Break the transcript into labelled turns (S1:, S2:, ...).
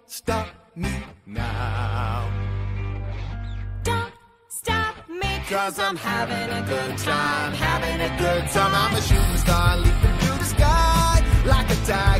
S1: stop me now.
S2: Don't stop me,
S1: 'Cause I'm having a good time, having a good time. I'm a shooting star leaping through the sky like a tiger.